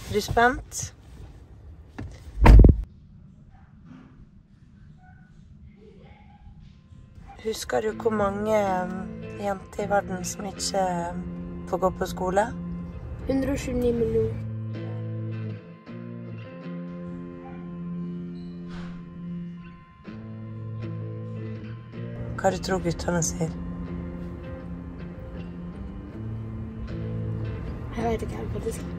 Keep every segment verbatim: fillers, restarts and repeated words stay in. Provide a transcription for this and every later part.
Er du spent? Husker du hvor mange jenter i verden som ikke får gå på skole? hundre og tjueni millioner. Hva du tror guttene sier? Jeg vet ikke helt faktisk.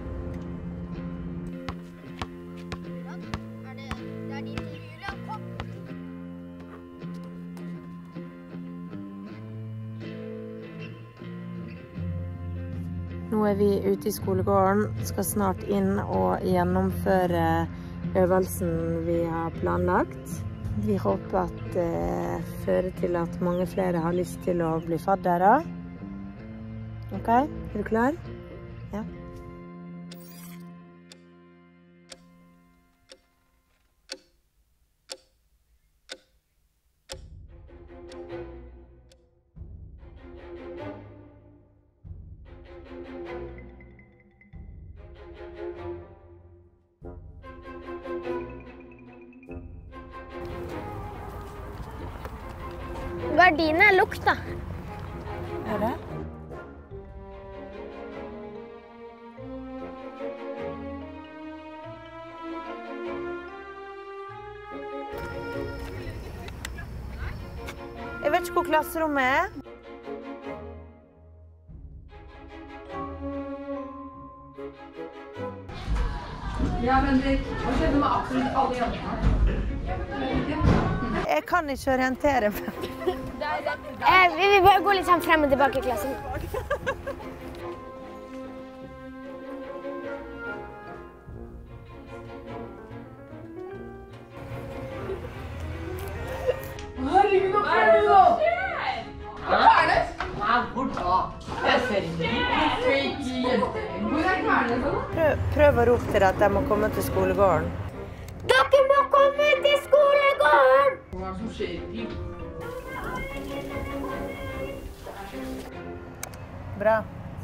Nå er vi ute i skolegården, skal snart inn og gjennomføre øvelsen vi har planlagt. Vi håper at det fører til at mange flere har lyst til å bli faddere. Ok, er du klar? Ja. Gardinen er lukta. Er det? Jeg vet ikke hvor klasserommet er. Ja, Bendik. Hva skjedde med absolutt alle jentene? Jeg kan ikke orientere meg. Eh, vi vil bare gå litt sånn frem og tilbake i klassen. Herregud, hva er det nå? Hva er det? Nei, hvor da? Jeg ser ikke. Fake jenter. Hvor er Kvernes da? Prøv, prøv å rope til deg at jeg må komme til skolegården. Dere må komme til skolegården! Hva er det som skjer i? Bra.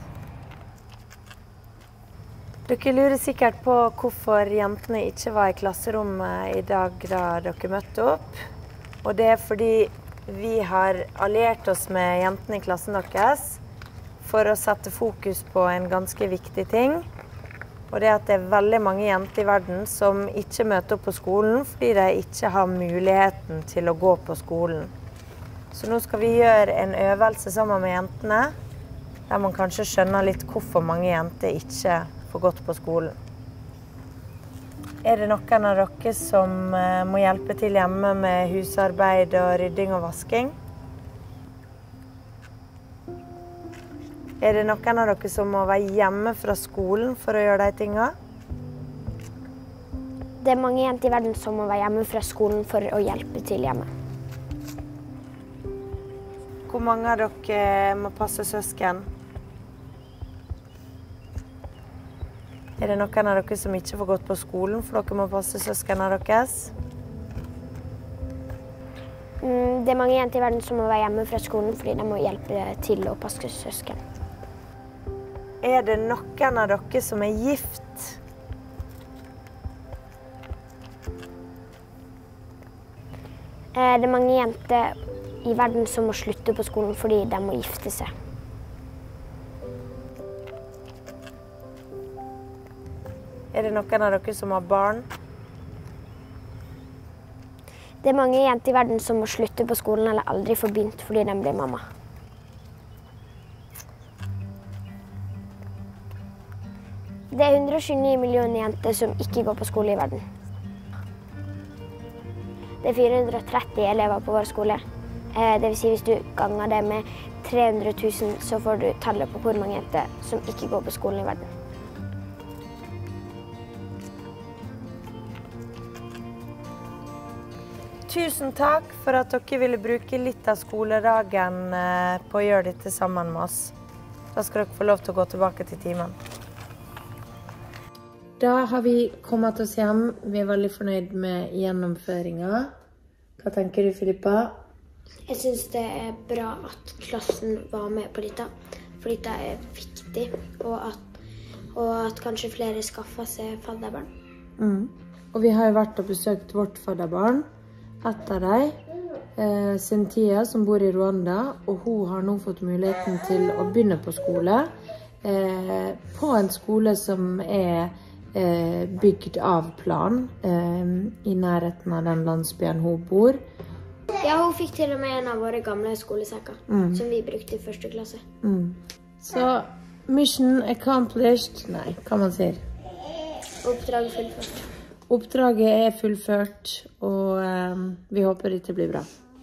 Dere lurer sikkert på hvorfor jentene ikke var i klasserommet i dag da dere møtte opp. Og det er fordi vi har alliert oss med jentene i klassen deres for å sette fokus på en ganske viktig ting. Og det er at det er veldig mange jenter i verden som ikke møter opp på skolen fordi de ikke har muligheten til å gå på skolen. Så nå skal vi gjøre en øvelse sammen med jentene, der man kanskje skjønner litt hvorfor mange jenter ikke får gått på skolen. Er det noen av dere som må hjelpe til hjemme med husarbeid og rydding og vasking? Er det noen av dere som må være hjemme fra skolen for å gjøre de tingene? Det er mange jenter i verden som må være hjemme fra skolen for å hjelpe til hjemme. Hvor mange av dere må passe søsken? Er det noen av dere som ikke får gått på skolen for dere må passe søsken av deres? Mm, det er mange jenter i verden som må være hjemme fra skolen fordi de må hjelpe til å passe søsken. Er det noen av dere som er gift? Eh, det er mange jenter i verden som må slutte på skolen fordi de må gifte seg. Er det noen av dere som har barn? Det er mange jenter i verden som må slutte på skolen eller aldri få begynt fordi de blir mamma. Det er hundre og tjueni millioner jenter som ikke går på skole i verden. Det er fire hundre og tretti elever på vår skole. Det vil si hvis du ganger det med tre hundre tusen, så får du tallet på hvor mange jenter som ikke går på skolen i verden. Tusen takk for at dere ville bruke litt av skoledagen på å gjøre dette sammen med oss. Da skal dere få lov til å gå tilbake til timen. Da har vi kommet oss hjem. Vi er veldig fornøyd med gjennomføringen. Hva tenker du, Filippa? Jeg synes det er bra at klassen var med på dette, for dette er viktig, og at, og at kanskje flere skaffer seg fadderbarn. Mm. Og vi har jo vært og besøkt vårt fadderbarn, et av dem, eh, Cynthia, som bor i Rwanda, og hun har nå fått muligheten til å begynne på skole, eh, på en skole som er eh, bygd av plan, eh, i nærheten av den landsbyen hun bor. Ja, hun fikk til og med en av våre gamle skolesekker, Mm. som vi brukte i første klasse. Mm. Så mission accomplished, nei, hva man sier. Oppdrag fullført. Oppdraget er fullført, og eh, vi håper dette blir bra.